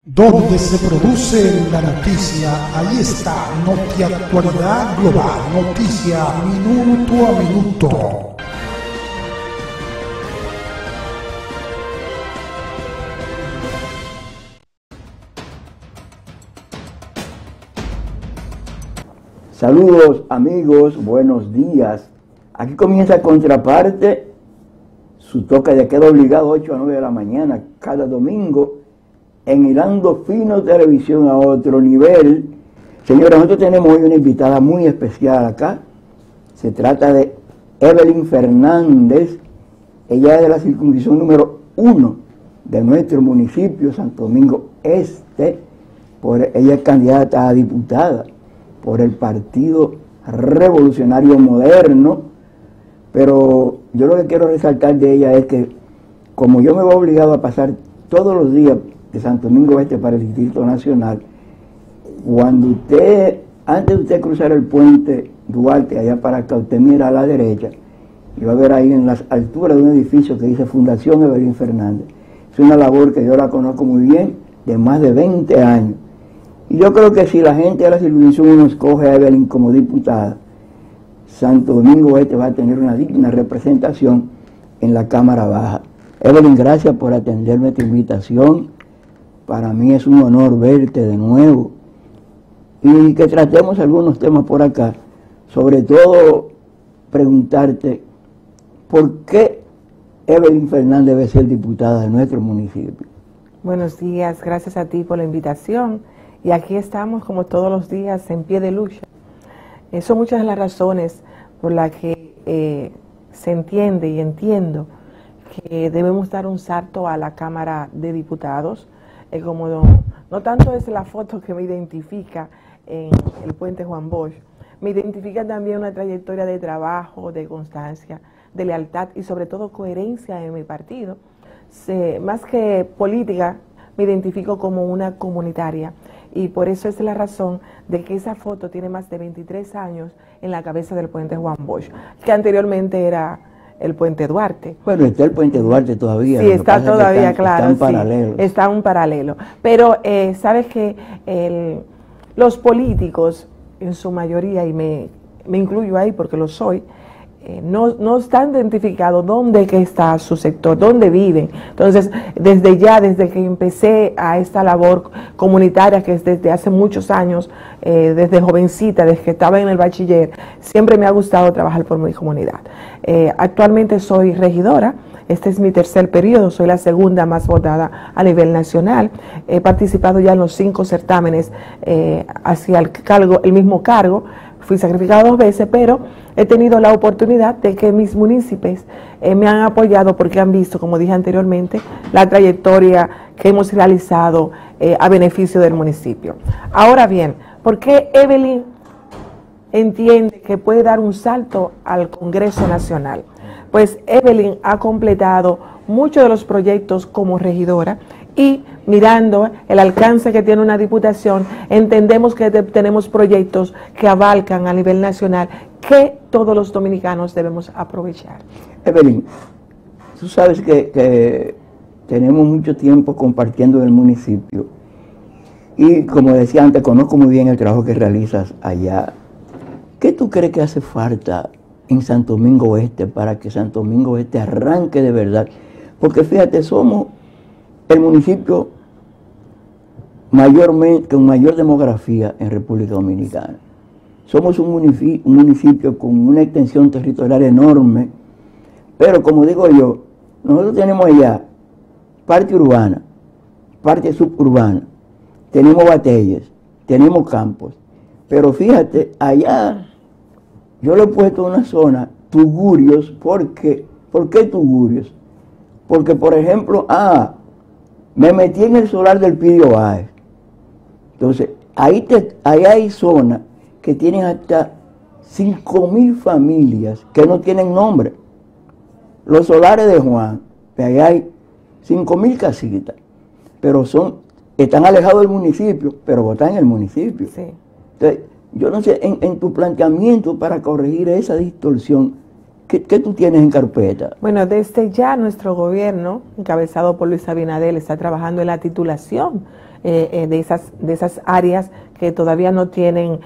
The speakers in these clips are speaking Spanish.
Donde se produce la noticia, ahí está Notiactualidad Global, noticia minuto a minuto. Saludos amigos, buenos días. Aquí comienza Contraparte, su toque de queda obligado 8 a 9 de la mañana cada domingo en Hilando Fino Televisión a otro nivel. Señores, nosotros tenemos hoy una invitada muy especial acá. Se trata de Evelyn Fernández. Ella es de la circunscripción número 1 de nuestro municipio, Santo Domingo Este. Ella es candidata a diputada por el Partido Revolucionario Moderno. Pero yo lo que quiero resaltar de ella es que, como yo me veo obligado a pasar todos los días de Santo Domingo Este para el Distrito Nacional, antes de usted cruzar el puente Duarte, allá para acá, usted mira a la derecha y va a ver ahí en las alturas de un edificio que dice Fundación Evelyn Fernández. Es una labor que yo la conozco muy bien, de más de 20 años. Y yo creo que si la gente de la circunscripción 1 escoge a Evelyn como diputada, Santo Domingo Este va a tener una digna representación en la Cámara Baja. Evelyn, gracias por atenderme esta invitación. Para mí es un honor verte de nuevo y que tratemos algunos temas por acá. Sobre todo, preguntarte por qué Evelyn Fernández debe ser diputada de nuestro municipio. Buenos días, gracias a ti por la invitación. Y aquí estamos como todos los días en pie de lucha. Son muchas las razones por las que se entiende y entiendo que debemos dar un salto a la Cámara de Diputados. Como no tanto es la foto que me identifica en el puente Juan Bosch, me identifica también una trayectoria de trabajo, de constancia, de lealtad y sobre todo coherencia en mi partido. Más que política, me identifico como una comunitaria y por eso es la razón de que esa foto tiene más de 23 años en la cabeza del puente Juan Bosch, que anteriormente era el puente Duarte. Bueno, está el puente Duarte todavía. Sí, está todavía, claro. Está en paralelo. Sí, está un paralelo. Pero sabes que los políticos, en su mayoría, y me incluyo ahí porque lo soy, no están identificados dónde que está su sector, dónde viven. Entonces, desde que empecé a esta labor comunitaria, que es desde hace muchos años, desde jovencita, desde que estaba en el bachiller, siempre me ha gustado trabajar por mi comunidad. Actualmente soy regidora. Este es mi tercer periodo, soy la segunda más votada a nivel nacional. He participado ya en los 5 certámenes hacia el mismo cargo. Fui sacrificada 2 veces, pero he tenido la oportunidad de que mis municipios me han apoyado porque han visto, como dije anteriormente, la trayectoria que hemos realizado a beneficio del municipio. Ahora bien, ¿por qué Evelyn entiende que puede dar un salto al Congreso Nacional? Pues Evelyn ha completado muchos de los proyectos como regidora y mirando el alcance que tiene una diputación, entendemos que tenemos proyectos que abarcan a nivel nacional que todos los dominicanos debemos aprovechar. Evelyn, tú sabes que tenemos mucho tiempo compartiendo en el municipio y, como decía antes, conozco muy bien el trabajo que realizas allá. ¿Qué tú crees que hace falta en Santo Domingo Este para que Santo Domingo Este arranque de verdad? Porque fíjate, somos el municipio con mayor demografía en República Dominicana. Somos un municipio con una extensión territorial enorme, pero como digo yo, nosotros tenemos allá parte urbana, parte suburbana, tenemos batallas, tenemos campos, pero fíjate, allá yo le he puesto una zona, Tugurios. ¿Por qué Tugurios? Porque, por ejemplo, me metí en el solar del Pidio Báez. Entonces, ahí hay zonas que tienen hasta 5.000 familias que no tienen nombre. Los solares de Juan, ahí hay 5.000 casitas, pero están alejados del municipio, pero están en el municipio. Sí. Entonces, yo no sé, en tu planteamiento para corregir esa distorsión, ¿qué tú tienes en carpeta? Bueno, desde ya nuestro gobierno, encabezado por Luis Abinader, está trabajando en la titulación de esas áreas que todavía no tienen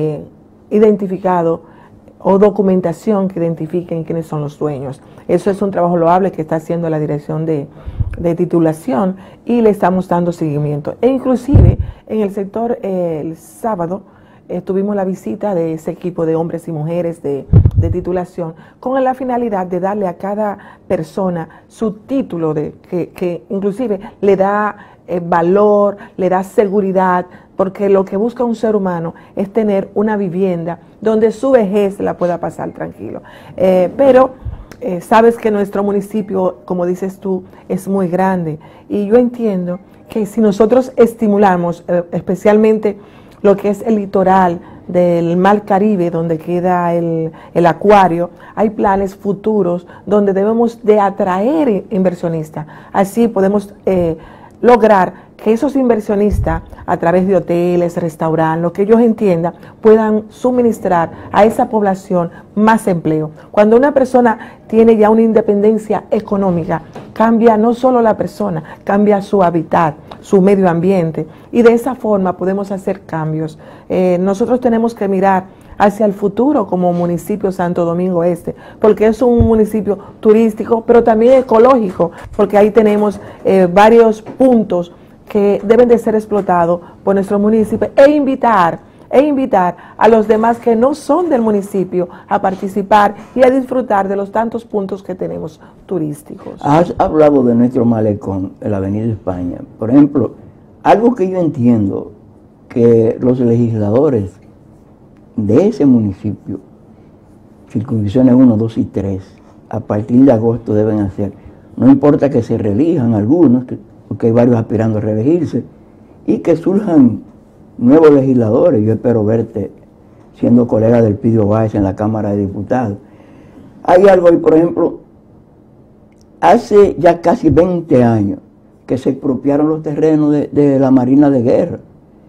identificado o documentación que identifiquen quiénes son los dueños. Eso es un trabajo loable que está haciendo la Dirección de Titulación y le estamos dando seguimiento. E inclusive en el sector el sábado tuvimos la visita de ese equipo de hombres y mujeres de titulación con la finalidad de darle a cada persona su título que inclusive le da valor, le da seguridad, porque lo que busca un ser humano es tener una vivienda donde su vejez la pueda pasar tranquilo. Pero sabes que nuestro municipio, como dices tú, es muy grande y yo entiendo que si nosotros estimulamos especialmente lo que es el litoral del Mar Caribe, donde queda el acuario, hay planes futuros donde debemos de atraer inversionistas. Así podemos lograr que esos inversionistas, a través de hoteles, restaurantes, lo que ellos entiendan, puedan suministrar a esa población más empleo. Cuando una persona tiene ya una independencia económica, cambia no solo la persona, cambia su hábitat, su medio ambiente, y de esa forma podemos hacer cambios. Nosotros tenemos que mirar hacia el futuro como municipio Santo Domingo Este, porque es un municipio turístico, pero también ecológico, porque ahí tenemos varios puntos que deben de ser explotados por nuestro municipio e invitar a los demás que no son del municipio a participar y a disfrutar de los tantos puntos que tenemos turísticos. Has hablado de nuestro malecón en la Avenida España. Por ejemplo, algo que yo entiendo que los legisladores de ese municipio, circunscripciones 1, 2 y 3, a partir de agosto deben hacer, no importa que se reelijan algunos, porque hay varios aspirando a reelegirse, y que surjan nuevos legisladores. Yo espero verte siendo colega del Pidio Báez en la Cámara de Diputados. Hay algo ahí, por ejemplo, hace ya casi 20 años que se expropiaron los terrenos de la Marina de Guerra.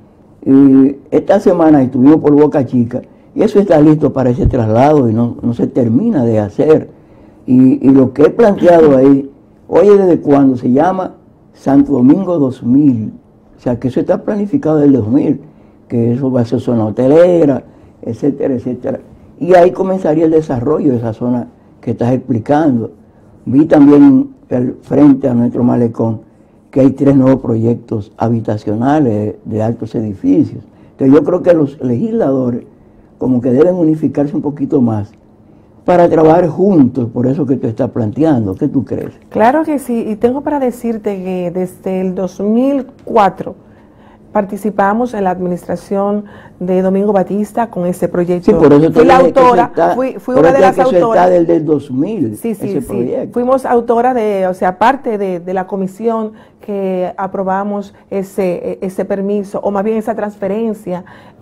Y esta semana estuvimos por Boca Chica y eso está listo para ese traslado y no se termina de hacer. Y lo que he planteado ahí, oye, ¿desde cuándo? Se llama Santo Domingo 2000, o sea que eso está planificado desde el 2000, que eso va a ser zona hotelera, etcétera, etcétera. Y ahí comenzaría el desarrollo de esa zona que estás explicando. Vi también frente a nuestro malecón que hay 3 nuevos proyectos habitacionales de altos edificios. Entonces yo creo que los legisladores como que deben unificarse un poquito más para trabajar juntos, por eso que tú estás planteando. ¿Qué tú crees? Claro que sí, y tengo para decirte que desde el 2004 participamos en la administración de Domingo Batista con ese proyecto. Sí, por eso fui la autora, fui una de las autoras. Está desde el 2000, sí, ese proyecto. Fuimos autora parte de la comisión que aprobamos ese permiso, o más bien esa transferencia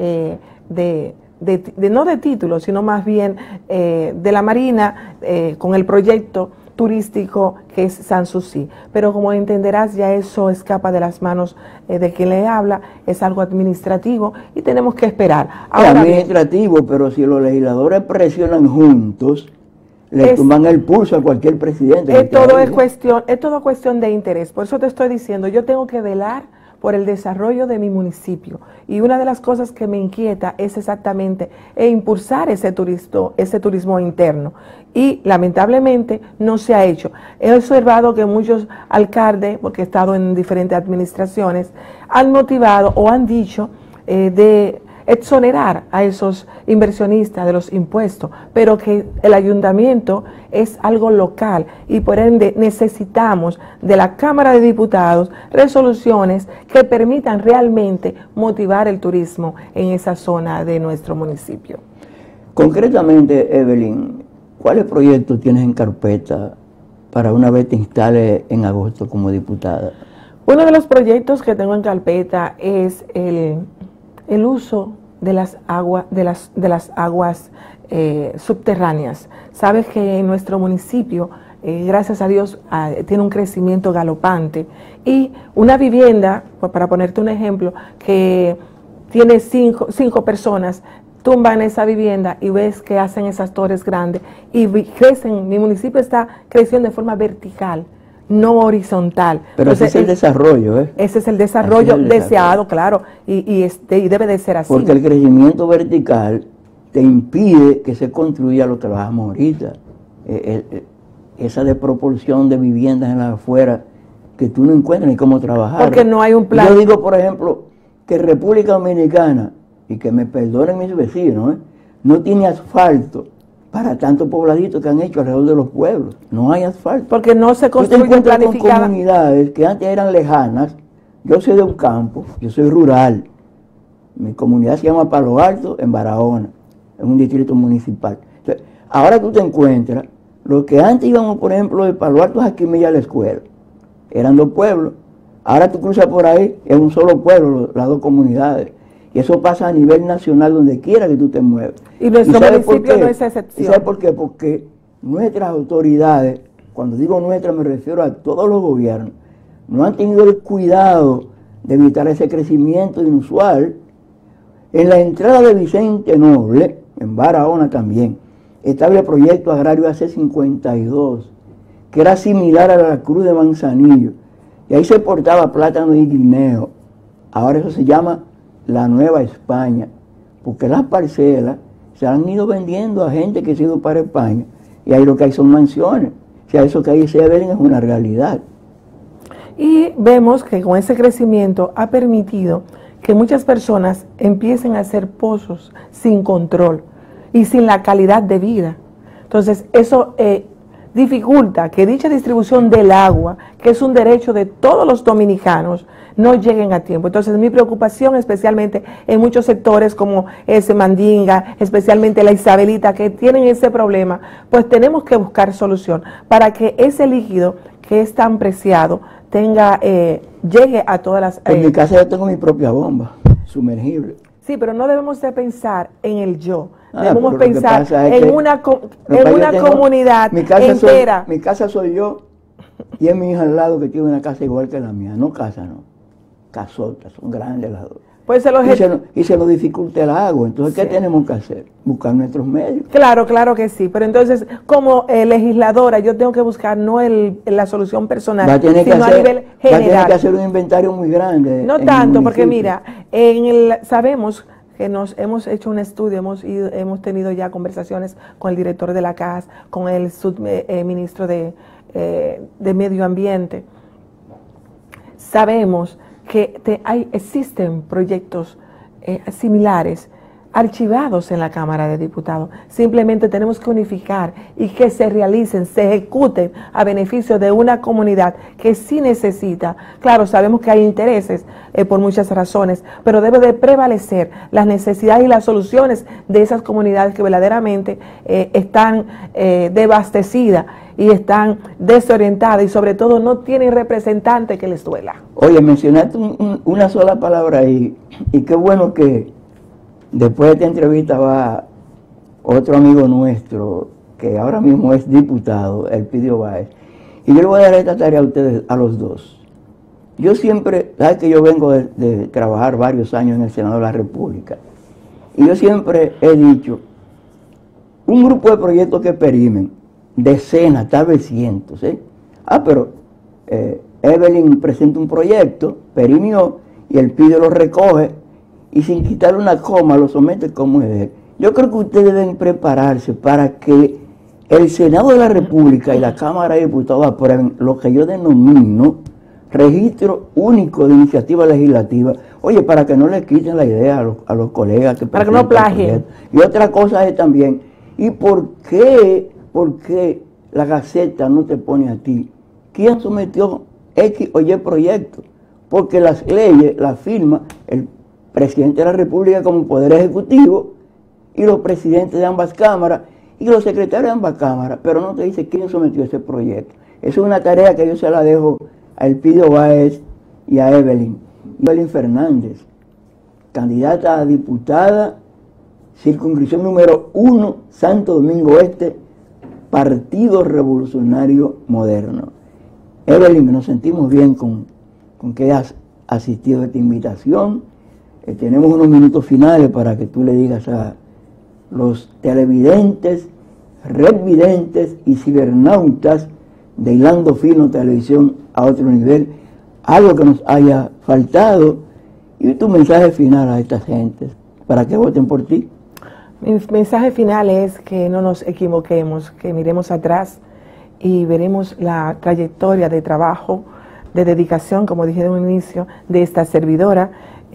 no de títulos, sino más bien de la Marina con el proyecto turístico que es Sanssouci. Pero como entenderás, ya eso escapa de las manos de quien le habla, es algo administrativo y tenemos que esperar. Ahora, administrativo, pero si los legisladores presionan juntos, le toman el pulso a cualquier presidente. Es todo cuestión de interés. Por eso te estoy diciendo, yo tengo que velar por el desarrollo de mi municipio. Y una de las cosas que me inquieta es exactamente impulsar ese turismo interno. Y lamentablemente no se ha hecho. He observado que muchos alcaldes, porque he estado en diferentes administraciones, han motivado o han dicho de exonerar a esos inversionistas de los impuestos, pero que el ayuntamiento es algo local y por ende necesitamos de la Cámara de Diputados resoluciones que permitan realmente motivar el turismo en esa zona de nuestro municipio. Concretamente, Evelyn, ¿cuáles proyectos tienes en carpeta para una vez te instales en agosto como diputada? Uno de los proyectos que tengo en carpeta es el uso de las aguas subterráneas. Sabes que en nuestro municipio, gracias a Dios, tiene un crecimiento galopante y una vivienda, para ponerte un ejemplo, que tiene cinco personas, tumban esa vivienda y ves que hacen esas torres grandes y crecen. Mi municipio está creciendo de forma vertical. no horizontal. Pero Entonces, ese es el desarrollo, ¿eh? Ese es el desarrollo deseado, claro, y debe de ser así. Porque el crecimiento vertical te impide que se construya lo que hablábamos ahorita. Esa desproporción de viviendas en las afueras que tú no encuentras ni cómo trabajar. Porque no hay un plan. Yo digo, por ejemplo, que República Dominicana, y que me perdonen mis vecinos, no tiene asfalto para tantos pobladitos que han hecho alrededor de los pueblos. No hay asfalto. Porque no se construye planificada. Con comunidades que antes eran lejanas. Yo soy de un campo, yo soy rural. Mi comunidad se llama Palo Alto, en Barahona, en un distrito municipal. Entonces, ahora tú te encuentras, lo que antes íbamos, por ejemplo, de Palo Alto a Jaquimilla a la escuela, eran 2 pueblos. Ahora tú cruzas por ahí, es un solo pueblo, las 2 comunidades. Y eso pasa a nivel nacional, donde quiera que tú te muevas. Y nuestro municipio no es excepción. ¿Y sabes por qué? Porque nuestras autoridades, cuando digo nuestras me refiero a todos los gobiernos, no han tenido el cuidado de evitar ese crecimiento inusual. En la entrada de Vicente Noble, en Barahona también, estaba el proyecto agrario AC52, que era similar a la Cruz de Manzanillo, y ahí se portaba plátano y guineo. Ahora eso se llama la Nueva España, porque las parcelas se han ido vendiendo a gente que se ha ido para España, y ahí lo que hay son mansiones. O sea, eso que ahí se ven es una realidad. Y vemos que con ese crecimiento ha permitido que muchas personas empiecen a hacer pozos sin control y sin la calidad de vida. Entonces, eso dificulta que dicha distribución del agua, que es un derecho de todos los dominicanos, no lleguen a tiempo. Entonces, mi preocupación especialmente en muchos sectores como ese Mandinga, especialmente la Isabelita, que tienen ese problema, pues tenemos que buscar solución para que ese líquido que es tan preciado llegue a todas las... En mi casa yo tengo mi propia bomba sumergible. Sí, pero no debemos de pensar en el yo. Debemos pensar en una comunidad entera. Mi casa soy yo y es mi hija al lado que tiene una casa igual que la mía. No casa, no. Casotas, son grandes las 2. Pues y se nos dificulta el agua. Entonces, ¿qué tenemos que hacer? Buscar nuestros medios. Claro que sí. Pero entonces, como legisladora, yo tengo que buscar no la solución personal, sino a nivel general. Va a tener que hacer un inventario muy grande. No tanto, porque mira, sabemos que hemos hecho un estudio, hemos tenido ya conversaciones con el director de la CAS, con el subministro de Medio Ambiente. Sabemos que existen proyectos similares archivados en la Cámara de Diputados. Simplemente tenemos que unificar y que se realicen, se ejecuten a beneficio de una comunidad que sí necesita. Claro, sabemos que hay intereses por muchas razones, pero debe de prevalecer las necesidades y las soluciones de esas comunidades que verdaderamente están desabastecidas y están desorientadas y sobre todo no tienen representante que les duela. Oye, mencionaste una sola palabra ahí, y qué bueno que después de esta entrevista va otro amigo nuestro, que ahora mismo es diputado, Elpidio Báez, y yo le voy a dar esta tarea a ustedes, a los 2. Yo siempre, sabes que yo vengo de trabajar varios años en el Senado de la República, y yo siempre he dicho, un grupo de proyectos que perimen, decenas, tal vez cientos, pero Evelyn presenta un proyecto, perimió, y Elpidio lo recoge, y sin quitarle una coma lo somete como es. Yo creo que ustedes deben prepararse para que el Senado de la República y la Cámara de Diputados aprueben lo que yo denomino registro único de iniciativa legislativa. Oye, para que no le quiten la idea a los colegas que para que no plagien. Y otra cosa es también, ¿y por qué la Gaceta no te pone a ti? ¿Quién sometió X o Y proyecto? Porque las leyes las firma el presidente de la República como poder ejecutivo y los presidentes de ambas cámaras y los secretarios de ambas cámaras, pero no te dice quién sometió ese proyecto. Esa es una tarea que yo se la dejo a Elpidio Báez y a Evelyn. Evelyn Fernández, candidata a diputada, circunscripción número 1, Santo Domingo Este, Partido Revolucionario Moderno. Evelyn, nos sentimos bien con que has asistido a esta invitación. Tenemos unos minutos finales para que tú le digas a los televidentes, redvidentes y cibernautas de Hilando Fino Televisión a otro nivel, algo que nos haya faltado, y tu mensaje final a esta gente para que voten por ti. Mi mensaje final es que no nos equivoquemos, que miremos atrás y veremos la trayectoria de trabajo, de dedicación, como dije de un inicio, de esta servidora,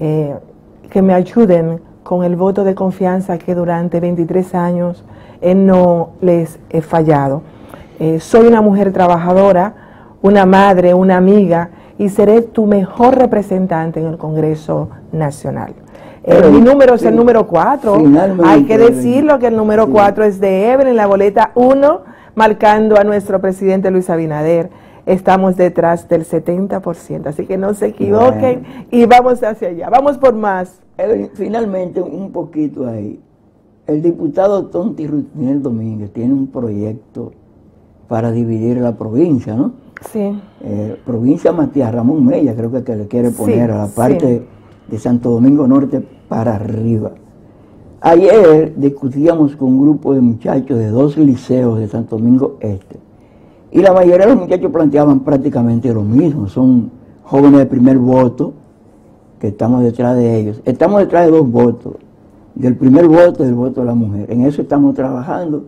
que me ayuden con el voto de confianza que durante 23 años no les he fallado. Soy una mujer trabajadora, una madre, una amiga, y seré tu mejor representante en el Congreso Nacional. Mi número es el número 4. Hay que decirlo que el número 4 es de Evelyn, la boleta 1, marcando a nuestro presidente Luis Abinader. Estamos detrás del 70%, así que no se equivoquen y vamos hacia allá. Vamos por más. Finalmente, un poquito ahí. El diputado Tonti Rutinel Domínguez tiene un proyecto para dividir la provincia, ¿no? Sí. Provincia Matías Ramón Mella, creo que le quiere poner a la parte de Santo Domingo Norte para arriba. Ayer discutíamos con un grupo de muchachos de 2 liceos de Santo Domingo Este, y la mayoría de los muchachos planteaban prácticamente lo mismo. Son jóvenes de primer voto, que estamos detrás de ellos. Estamos detrás de 2 votos, del primer voto y del voto de la mujer. En eso estamos trabajando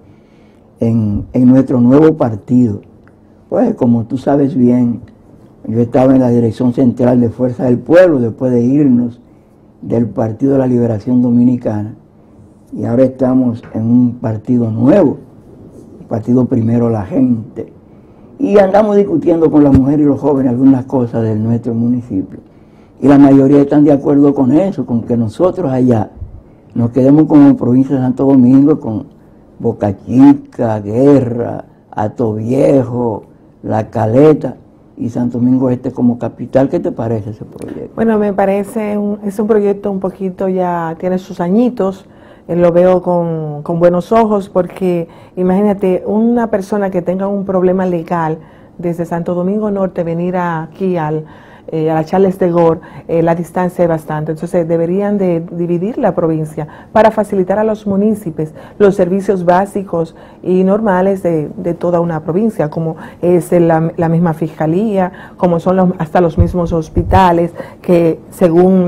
en nuestro nuevo partido. Pues como tú sabes bien, yo estaba en la Dirección Central de Fuerza del Pueblo después de irnos del Partido de la Liberación Dominicana, y ahora estamos en un partido nuevo, el Partido Primero la Gente, y andamos discutiendo con las mujeres y los jóvenes algunas cosas de nuestro municipio, y la mayoría están de acuerdo con eso, con que nosotros allá nos quedemos como provincia de Santo Domingo, con Boca Chica, Guerra, Hato Viejo, La Caleta y Santo Domingo Este como capital. ¿Qué te parece ese proyecto? Bueno, me parece, es un proyecto un poquito, ya tiene sus añitos, lo veo con buenos ojos, porque imagínate, una persona que tenga un problema legal desde Santo Domingo Norte, venir aquí a la Charles de Gaulle, la distancia es bastante. Entonces deberían de dividir la provincia para facilitar a los municipios los servicios básicos y normales de toda una provincia, como es la misma fiscalía, como son hasta los mismos hospitales, que según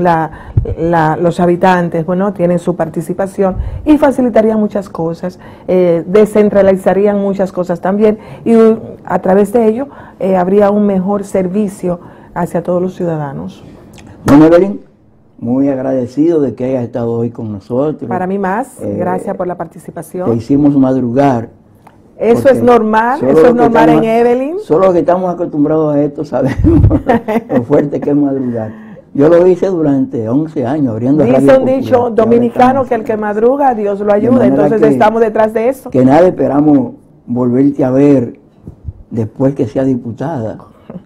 los habitantes, bueno, tienen su participación, y facilitarían muchas cosas, descentralizarían muchas cosas también, y a través de ello habría un mejor servicio hacia todos los ciudadanos. Bueno, Evelyn, muy agradecido de que hayas estado hoy con nosotros. Para mí más, gracias por la participación. Te hicimos madrugar. Eso es normal, en Evelyn. Solo los que estamos acostumbrados a esto sabemos lo fuerte que es madrugar. Yo lo hice durante 11 años, abriendo Radio Dice un Popular, dicho dominicano que el que madruga, Dios lo ayuda, entonces estamos detrás de eso. Que nada esperamos volverte a ver después que sea diputada.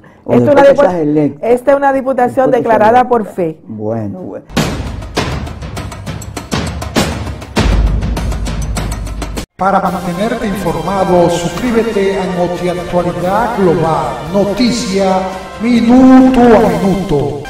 Esta es una diputación declarada por fe. Bueno. Para mantenerte informado, suscríbete a Notiactualidad Global, noticia minuto a minuto.